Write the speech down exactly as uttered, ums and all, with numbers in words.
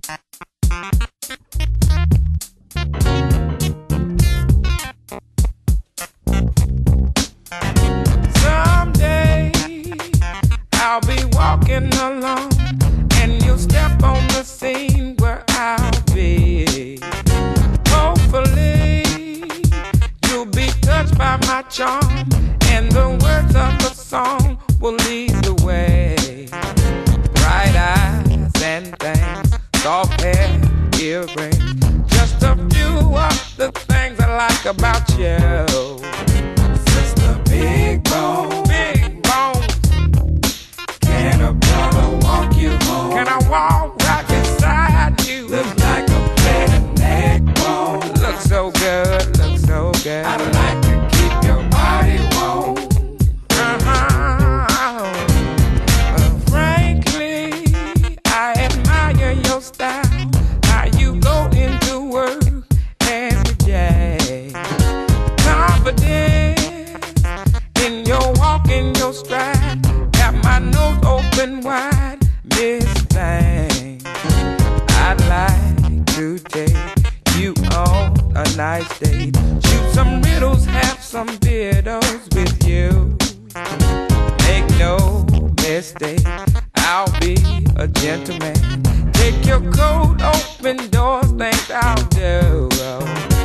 Someday I'll be walking alone, and you'll step on the scene where I'll be. Hopefully you'll be touched by my charm, and the words of the song will lead the way. Bright eyes and things, soft hair, earrings, just a few of the things I like about you. Sister Big Bone, Big Bone, can a brother walk you home? Can I walk right beside you? Look like a plate neck bone. Look so good, look so good. I'd like to keep your body warm. Uh-huh. Uh, frankly, I admire your style, how you go into work every day. Confidence in your walk, in your stride, got my nose open wide, Miss Thing. I'd like to take you on a nice date, shoot some riddles, have some beardos with you. Make no mistake, I'll be a gentleman. Take your coat, open doors, things I'll do.